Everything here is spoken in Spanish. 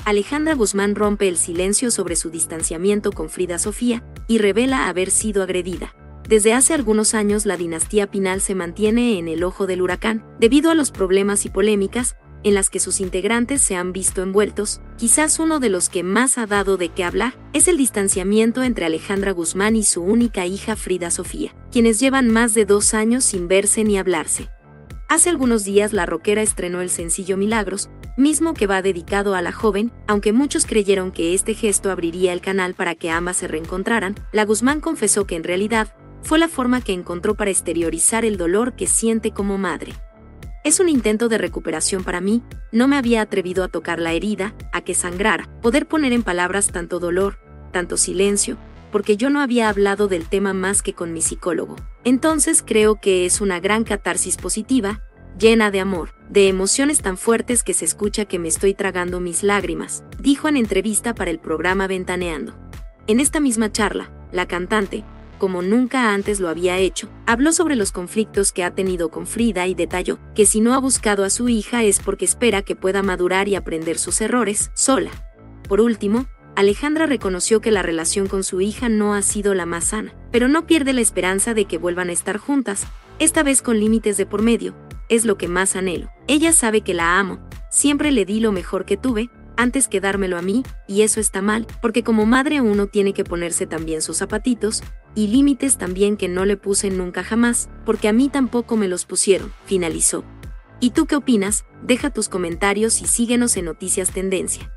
Alejandra Guzmán rompe el silencio sobre su distanciamiento con Frida Sofía y revela haber sido agredida. Desde hace algunos años la dinastía Pinal se mantiene en el ojo del huracán, debido a los problemas y polémicas en las que sus integrantes se han visto envueltos. Quizás uno de los que más ha dado de qué hablar es el distanciamiento entre Alejandra Guzmán y su única hija Frida Sofía, quienes llevan más de 2 años sin verse ni hablarse. Hace algunos días la rockera estrenó el sencillo Milagros, mismo que va dedicado a la joven. Aunque muchos creyeron que este gesto abriría el canal para que ambas se reencontraran, la Guzmán confesó que en realidad fue la forma que encontró para exteriorizar el dolor que siente como madre. Es un intento de recuperación para mí, no me había atrevido a tocar la herida, a que sangrara, poder poner en palabras tanto dolor, tanto silencio, porque yo no había hablado del tema más que con mi psicólogo. Entonces creo que es una gran catarsis positiva, llena de amor, de emociones tan fuertes que se escucha que me estoy tragando mis lágrimas, dijo en entrevista para el programa Ventaneando. En esta misma charla, la cantante, como nunca antes lo había hecho, habló sobre los conflictos que ha tenido con Frida y detalló que si no ha buscado a su hija es porque espera que pueda madurar y aprender sus errores sola. Por último, Alejandra reconoció que la relación con su hija no ha sido la más sana, pero no pierde la esperanza de que vuelvan a estar juntas, esta vez con límites de por medio. Es lo que más anhelo. Ella sabe que la amo, siempre le di lo mejor que tuve, antes que dármelo a mí, y eso está mal, porque como madre uno tiene que ponerse también sus zapatitos, y límites también que no le puse nunca jamás, porque a mí tampoco me los pusieron, finalizó. ¿Y tú qué opinas? Deja tus comentarios y síguenos en Noticias Tendencia.